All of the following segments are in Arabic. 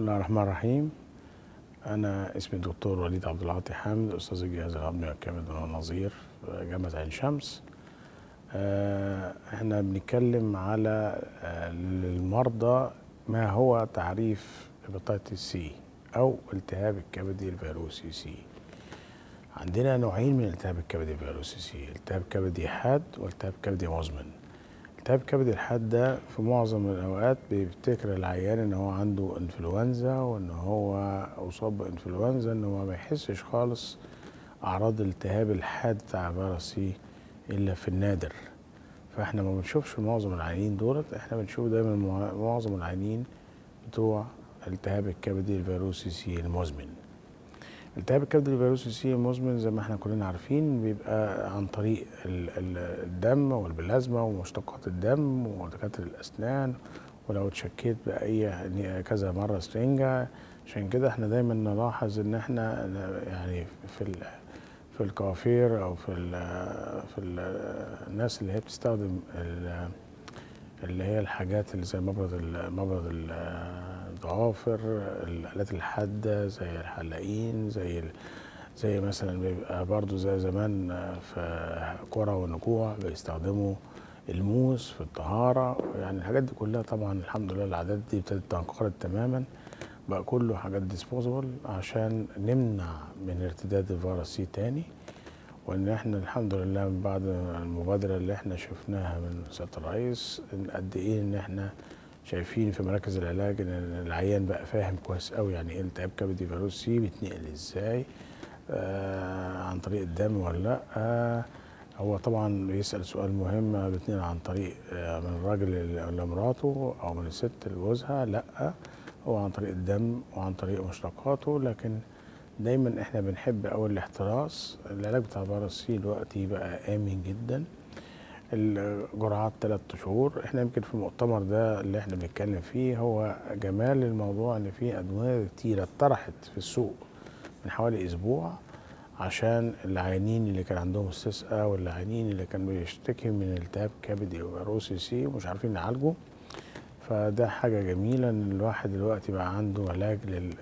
بسم الله الرحمن الرحيم. أنا اسمي الدكتور وليد عبد العاطي حامد، أستاذ الجهاز الهضمي والكبد والنظير في جامعة عين شمس. احنا بنتكلم على للمرضى ما هو تعريف هيباتيتس سي أو التهاب الكبدي الفيروسي سي. عندنا نوعين من التهاب الكبدي الفيروسي سي، التهاب كبدي حاد والتهاب كبدي مزمن. التهاب الكبدي الحاد ده في معظم الأوقات بيفتكر العيان إن هو عنده إنفلونزا، وإن هو أصاب بإنفلونزا، إن هو ما يحسش خالص أعراض الالتهاب الحاد بتاع فيروس سي إلا في النادر. فإحنا ما بنشوفش معظم العيانين دولت، إحنا بنشوف دايما معظم العيانين بتوع التهاب الكبدي الفيروسي سي المزمن. التهاب الكبد الفيروسي سي المزمن زي ما احنا كلنا عارفين بيبقى عن طريق الدم والبلازما ومشتقات الدم ودكاتره الاسنان، ولو اتشكيت باي كذا مره سرنجه. عشان كده احنا دايما نلاحظ ان احنا يعني في الكوافير او في الناس اللي هي بتستخدم اللي هي الحاجات اللي زي مبرد الضوافر، الآلات الحادة زي الحلاقين، زي مثلا بيبقى برضو زي زمان في كرة ونجوع بيستخدموا الموس في الطهارة. يعني الحاجات دي كلها طبعا الحمد لله العادات دي ابتدت تنقرض تماما، بقى كله حاجات ديسبوزبل عشان نمنع من ارتداد الفيروس سي تاني. وان احنا الحمد لله من بعد المبادره اللي احنا شفناها من سياده الرئيس قد ايه ان احنا شايفين في مراكز العلاج ان العيان بقى فاهم كويس قوي يعني ايه التهاب كبدي فيروس سي، بيتنقل ازاي، عن طريق الدم ولا لا. هو طبعا بيسال سؤال مهم، بيتنقل عن طريق من الراجل لمراته او من الست لجوزها؟ لا، هو عن طريق الدم وعن طريق مشتقاته. لكن دايما احنا بنحب اول الاحتراس. العلاج بتاع فيروس سي دلوقتي بقى امن جدا، الجرعات 3 شهور. احنا يمكن في المؤتمر ده اللي احنا بنتكلم فيه هو جمال الموضوع ان في ادويه كتيره اتطرحت في السوق من حوالي اسبوع عشان العيانين اللي كان عندهم استسقاء والعيانين اللي كان بيشتكي من التهاب كبدي وفيروس سي ومش عارفين نعالجه. فده حاجة جميلة ان الواحد دلوقتي بقى عنده علاج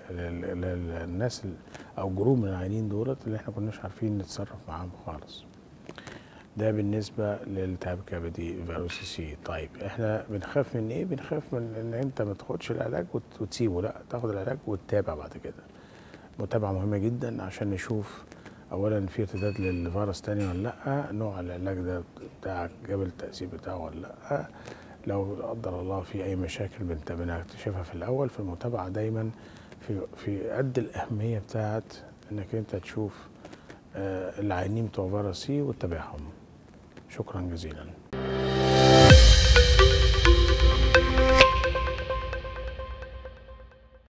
للناس او جروب من العيانين دولت اللي احنا كناش عارفين نتصرف معاهم خالص. ده بالنسبة للالتهاب الكبدي فيروس سي. طيب احنا بنخاف من ايه؟ بنخاف من ان انت ما تاخدش العلاج وتسيبه، لا، تاخد العلاج وتتابع بعد كده. متابعة مهمة جدا عشان نشوف اولا في ارتداد للفيروس تاني ولا لا، نوع العلاج ده بتاعك جاب التأثير بتاعه ولا لا. لو لا قدر الله في اي مشاكل بنكتشفها في الاول. في المتابعه دايما في قد الاهميه بتاعت انك انت تشوف العيانين بتوع فيروس سي وتتابعهم. شكرا جزيلا.